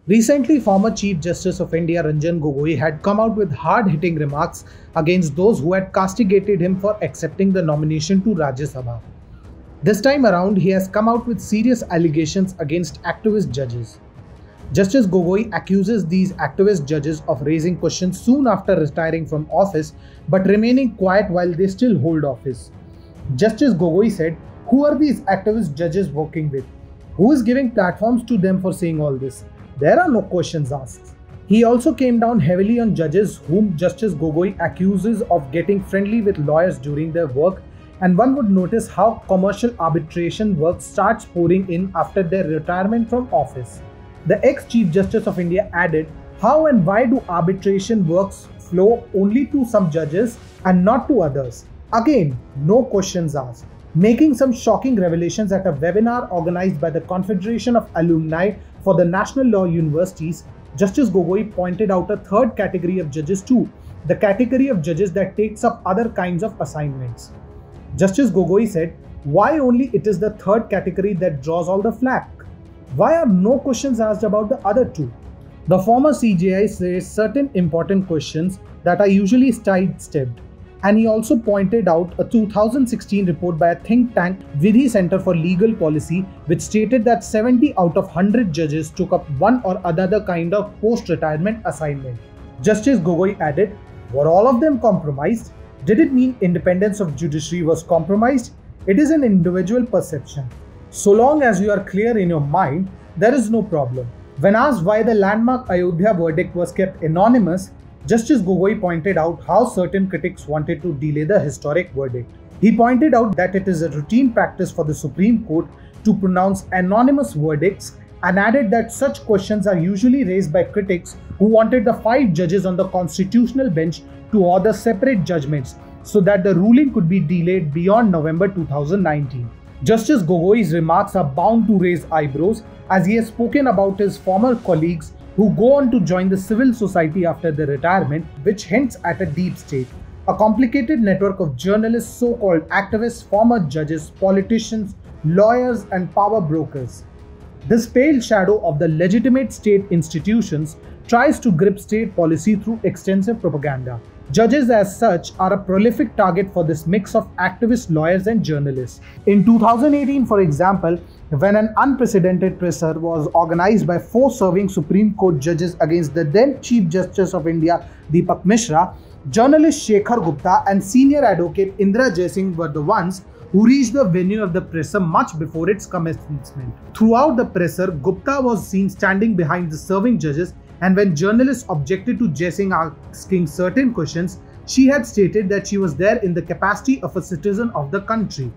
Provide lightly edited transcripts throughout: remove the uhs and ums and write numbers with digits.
Recently, former Chief Justice of India Ranjan Gogoi had come out with hard-hitting remarks against those who had castigated him for accepting the nomination to Rajya Sabha. This time around, he has come out with serious allegations against activist judges. Justice Gogoi accuses these activist judges of raising questions soon after retiring from office but remaining quiet while they still hold office. Justice Gogoi said, "Who are these activist judges working with? Who is giving platforms to them for saying all this? There are no questions asked." He also came down heavily on judges whom Justice Gogoi accuses of getting friendly with lawyers during their work, and one would notice how commercial arbitration work starts pouring in after their retirement from office. The ex-Chief Justice of India added, "How and why do arbitration works flow only to some judges and not to others? Again, no questions asked." Making some shocking revelations at a webinar organized by the Confederation of Alumni for the National Law Universities, Justice Gogoi pointed out a third category of judges too, the category of judges that takes up other kinds of assignments. Justice Gogoi said, "Why only it is the third category that draws all the flack? Why are no questions asked about the other two?" The former CJI says certain important questions that are usually sidestepped, and he also pointed out a 2016 report by a think tank, Vidhi Center for Legal Policy, which stated that 70 out of 100 judges took up one or another kind of post-retirement assignment. Justice Gogoi added, "Were all of them compromised? Did it mean independence of judiciary was compromised? It is an individual perception. So long as you are clear in your mind, there is no problem." When asked why the landmark Ayodhya verdict was kept anonymous, Justice Gogoi pointed out how certain critics wanted to delay the historic verdict. He pointed out that it is a routine practice for the Supreme Court to pronounce anonymous verdicts, and added that such questions are usually raised by critics who wanted the 5 judges on the constitutional bench to order separate judgments so that the ruling could be delayed beyond November 2019. Justice Gogoi's remarks are bound to raise eyebrows, as he has spoken about his former colleagues who go on to join the civil society after their retirement, which hints at a deep state, a complicated network of journalists, so-called activists, former judges, politicians, lawyers, and power brokers. This pale shadow of the legitimate state institutions tries to grip state policy through extensive propaganda. Judges as such are a prolific target for this mix of activists, lawyers, and journalists. In 2018, for example, when an unprecedented presser was organized by 4 serving Supreme Court judges against the then Chief Justice of India, Deepak Mishra, journalist Shekhar Gupta and senior advocate Indra Jaisingh were the ones who reached the venue of the presser much before its commencement. Throughout the presser, Gupta was seen standing behind the serving judges, and when journalists objected to Jaisingh asking certain questions, she had stated that she was there in the capacity of a citizen of the country.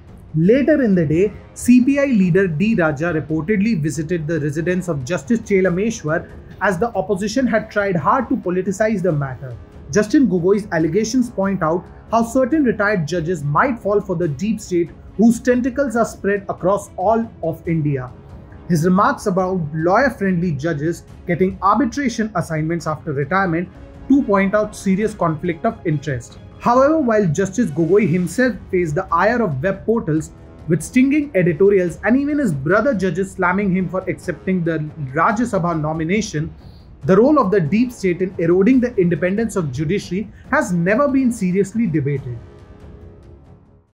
Later in the day, CPI leader D. Raja reportedly visited the residence of Justice Chelameshwar, as the opposition had tried hard to politicize the matter. Justice Gogoi's allegations point out how certain retired judges might fall for the deep state whose tentacles are spread across all of India. His remarks about lawyer-friendly judges getting arbitration assignments after retirement to point out serious conflict of interest. However, while Justice Gogoi himself faced the ire of web portals with stinging editorials and even his brother judges slamming him for accepting the Rajya Sabha nomination, the role of the deep state in eroding the independence of judiciary has never been seriously debated.